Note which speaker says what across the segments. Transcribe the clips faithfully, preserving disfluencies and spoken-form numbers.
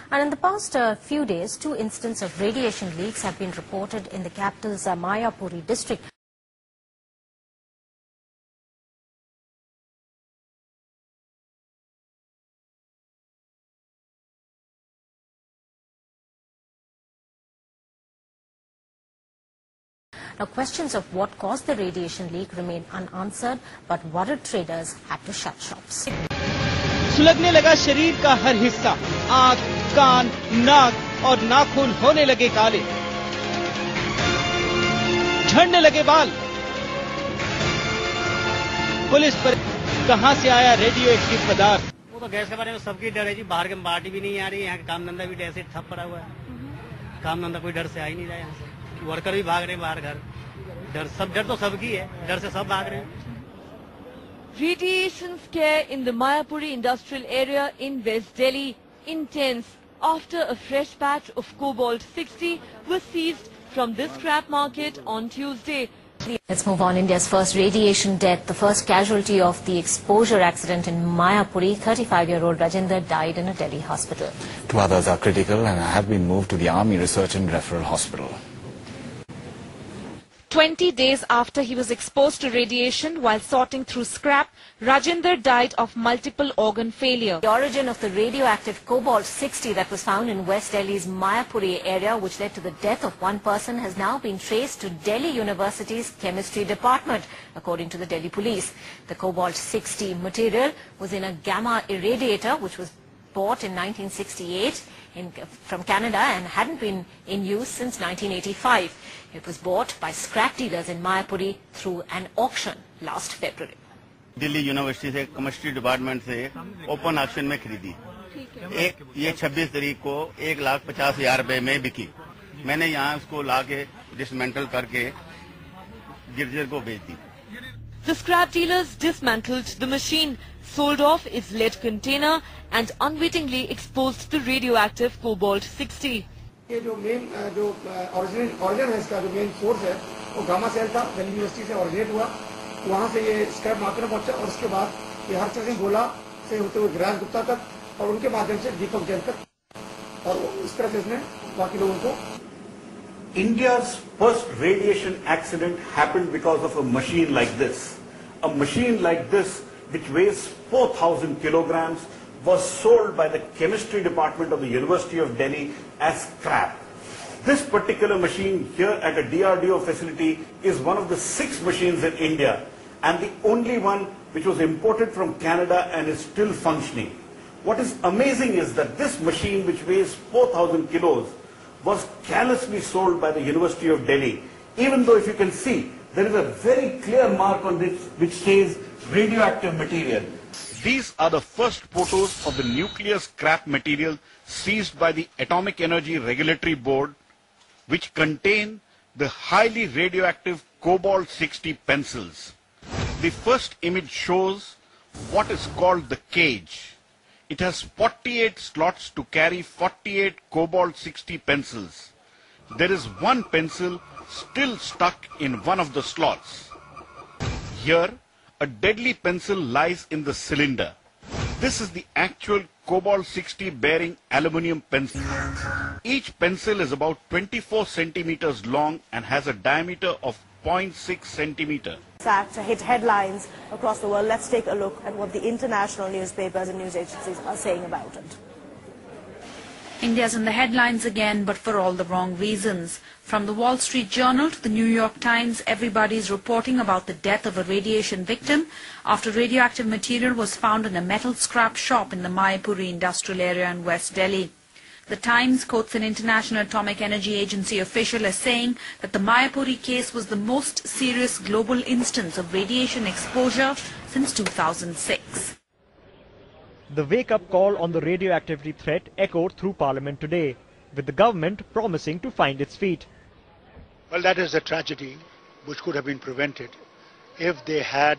Speaker 1: And in the past uh, few days, two incidents of radiation leaks have been reported in the capital's uh, Mayapuri district. Now, questions of what caused the radiation leak remain unanswered, but worried traders had to shut shops.
Speaker 2: सुलगने लगा शरीर का हर हिस्सा, आंख, कान, नाक और नाखून होने लगे काले, झड़ने लगे बाल। पुलिस पर कहां से आया रेडियो एक्टिव पदार्थ?
Speaker 3: वो तो गैस के बारे में सबकी डर है जी। बाहर के पार्टी भी नहीं आ रही, यहाँ का काम धंधा भी ऐसे ठप पड़ा हुआ है। काम धंधा कोई डर से आ ही नहीं रहा यहाँ से। वर्कर भी भाग रहे बाहर घर, डर सब डर तो सबकी है, डर से सब भाग रहे हैं।
Speaker 4: Radiation scare in the Mayapuri industrial area in West Delhi intense after a fresh batch of cobalt sixty was seized from this scrap market on Tuesday.
Speaker 1: Let's move on. India's first radiation death, the first casualty of the exposure accident in Mayapuri. thirty-five-year-old Rajinder died in a Delhi hospital.
Speaker 5: Two others are critical and have been moved to the Army Research and Referral Hospital.
Speaker 6: Twenty days after he was exposed to radiation while sorting through scrap, Rajinder died of multiple organ failure.
Speaker 1: The origin of the radioactive cobalt sixty that was found in West Delhi's Mayapuri area, which led to the death of one person, has now been traced to Delhi University's chemistry department, according to the Delhi police. The cobalt sixty material was in a gamma irradiator, which was bought in nineteen sixty-eight in, from Canada and hadn't been in use since nineteen eighty-five. It was bought by scrap dealers in Mayapuri through an auction last February.
Speaker 7: Delhi university से chemistry department से open auction में खरीदी। एक ये छब्बीस तारीख को एक लाख पचास हजार रुपए में बिकी। मैंने यहाँ उसको लाके डिसमेंटल करके गिरजर को बेच दी।
Speaker 4: The scrap dealers dismantled the machine, sold off its lead container and unwittingly exposed the radioactive cobalt sixty.
Speaker 8: ये जो मेन जो ओरिजिनल ऑरिजिन है इसका जो मेन सोर्स है वो गामा सेल था, दिल्ली यूनिवर्सिटी से ओरिजिनेट हुआ, वहाँ से ये स्क्रैप मार्केट में पहुंचा और उसके बाद ये हरचंद सिंह गोला से होते हुए गिराज गुप्ता तक और उनके माध्यम से दीपक जैन तक और इस तरह से इसने बाकी लोगों को।
Speaker 9: India's first radiation accident happened because of a machine like this. A machine like this, which weighs four thousand kilograms, was sold by the chemistry department of the University of Delhi as scrap. This particular machine here at a D R D O facility is one of the six machines in India and the only one which was imported from Canada and is still functioning. What is amazing is that this machine, which weighs four thousand kilos, was carelessly sold by the University of Delhi, even though if you can see, there is a very clear mark on this which says radioactive material.
Speaker 10: These are the first photos of the nuclear scrap material seized by the Atomic Energy Regulatory Board, which contain the highly radioactive cobalt sixty pencils. The first image shows what is called the cage. It has forty-eight slots to carry forty-eight cobalt sixty pencils. There is one pencil still stuck in one of the slots. Here, a deadly pencil lies in the cylinder. This is the actual cobalt sixty bearing aluminium pencil. Each pencil is about twenty-four centimeters long and has a diameter of zero point six centimeter.
Speaker 11: Fact hit headlines across the world. Let's take a look at what the international newspapers and news agencies are saying about it.
Speaker 6: India's in the headlines again, but for all the wrong reasons. From the Wall Street Journal to the New York Times, everybody's reporting about the death of a radiation victim after radioactive material was found in a metal scrap shop in the Mayapuri industrial area in West Delhi. The Times quotes an International Atomic Energy Agency official as saying that the Mayapuri case was the most serious global instance of radiation exposure since two thousand six.
Speaker 2: The wake-up call on the radioactivity threat echoed through Parliament today, with the government promising to find its feet.
Speaker 12: Well, that is a tragedy which could have been prevented if they had,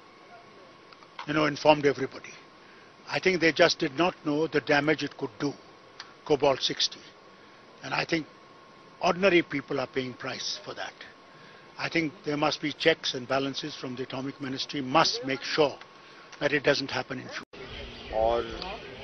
Speaker 12: you know, informed everybody. I think they just did not know the damage it could do, cobalt sixty. And I think ordinary people are paying price for that. I think there must be checks and balances from the Atomic Ministry, must make sure that it doesn't happen in future.
Speaker 13: और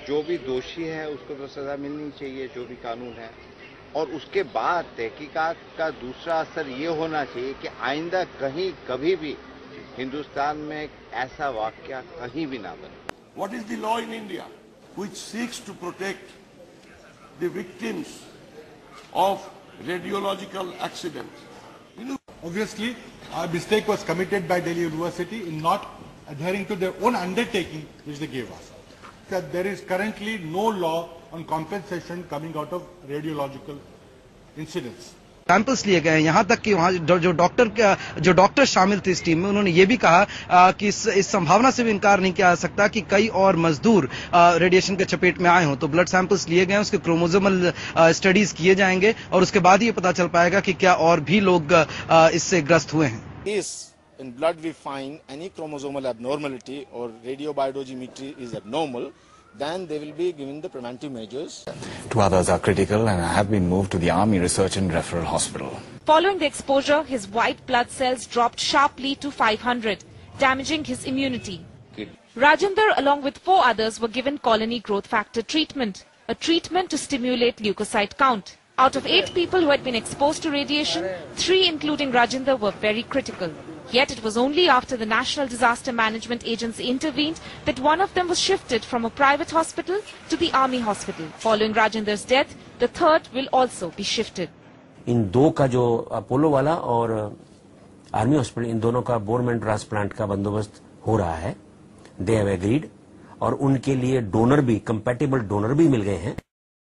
Speaker 13: जो भी दोषी है उसको तो सजा मिलनी चाहिए, जो भी कानून है। और उसके बाद तहकीकात का दूसरा असर ये होना चाहिए कि आइंदा कहीं कभी भी हिंदुस्तान में ऐसा वाकया कहीं भी ना बने।
Speaker 14: What is the law in India which seeks to protect the victims of radiological accidents? You know,
Speaker 15: obviously, a mistake was committed by Delhi University in not adhering to their own undertaking which they gave us. That there is currently no law on compensation coming out of radiological incidents.
Speaker 16: Samples लिए गए हैं, यहाँ तक कि वहाँ जो doctor जो doctor शामिल थे इस टीम में, उन्होंने ये भी कहा आ, कि इस, इस संभावना से भी इनकार नहीं किया जा सकता कि कई और मजदूर आ, रेडिएशन के चपेट में आए हों। तो ब्लड सैंपल्स लिए गए, उसके क्रोमोसोमल स्टडीज किए जाएंगे और उसके बाद ये पता चल पाएगा कि क्या और भी लोग आ, इससे ग्रस्त हुए हैं।
Speaker 17: In blood we find any chromosomal abnormality or radiobiodoximetry is abnormal, then they will be given the preventive measures.
Speaker 5: Two others are critical and have been moved to the Army Research and Referral Hospital.
Speaker 18: Following the exposure, his white blood cells dropped sharply to five hundred, damaging his immunity. Rajinder, along with four others, were given colony growth factor treatment, a treatment to stimulate leukocyte count. Out of eight people who had been exposed to radiation, three, including Rajinder, were very critical. Yet it was only after the National Disaster Management Agency intervened that one of them was shifted from a private hospital to the army hospital. Following Rajinder's death, the third will also be shifted.
Speaker 19: इन दो का जो Apollo वाला और army hospital, इन दोनों का bone marrow transplant का बंदोबस्त हो रहा है। दे हैव एग्रीड और उनके लिए डोनर भी, कंपैटिबल डोनर भी मिल गए हैं।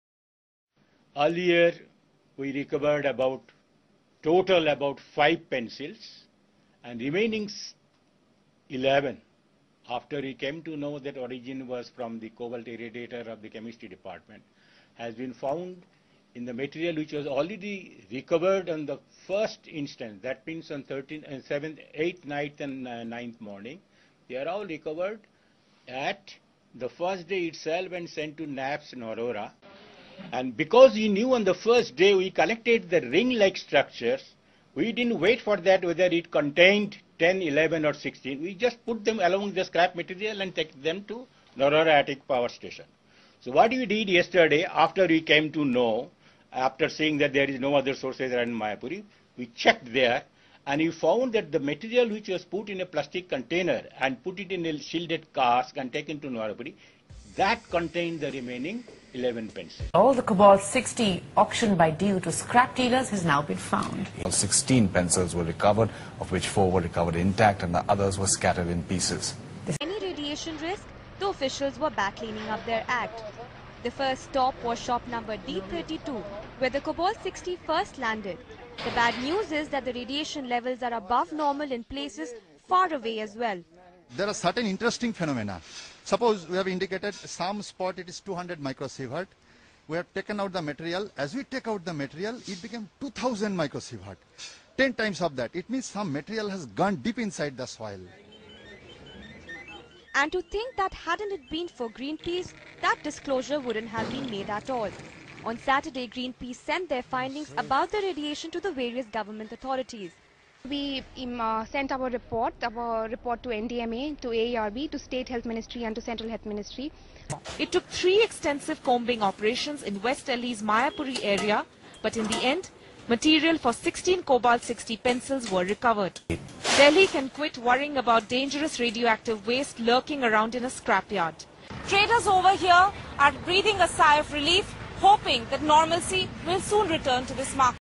Speaker 12: Earlier, we recovered about total about five pencils, and remaining eleven, after we came to know that origin was from the cobalt irradiator of the chemistry department, has been found in the material which was already recovered on the first instance. That means on thirteenth and seventh, eighth, ninth, and uh, ninth morning. They are all recovered at the first day itself and sent to N A B S in Aurora. And because we knew on the first day we collected the ring-like structures, we didn't wait for that whether it contained ten, eleven or sixteen. We just put them along the scrap material and take them to Aurora Attic Power Station. So what we did yesterday, after we came to know, after seeing that there is no other sources around Mayapuri, we checked there and we found that the material which was put in a plastic container and put it in a shielded cask and taken to Mayapuri, that contained the remaining eleven pencils.
Speaker 20: All the Cobalt sixty auctioned by D U to scrap dealers has now been found.
Speaker 5: sixteen pencils were recovered, of which four were recovered intact and the others were scattered in pieces.
Speaker 21: Any radiation risk, the officials were back cleaning up their act. The first stop was shop number D thirty-two, where the Cobalt sixty first landed. The bad news is that the radiation levels are above normal in places far away as well.
Speaker 22: There are certain interesting phenomena. Suppose we have indicated some spot it is two hundred microsievert. We have taken out the material. As we take out the material, it became two thousand microsievert. ten times of that. It means some material has gone deep inside the soil.
Speaker 21: And to think that hadn't it been for Greenpeace, that disclosure wouldn't have been made at all. On Saturday, Greenpeace sent their findings about the radiation to the various government authorities.
Speaker 23: We um, uh, sent our report, our report to N D M A, to A A R B, to State Health Ministry and to Central Health Ministry.
Speaker 18: It took three extensive combing operations in West Delhi's Mayapuri area, but in the end, material for sixteen Cobalt sixty pencils were recovered. Delhi can quit worrying about dangerous radioactive waste lurking around in a scrapyard. Traders over here are breathing a sigh of relief, hoping that normalcy will soon return to this market.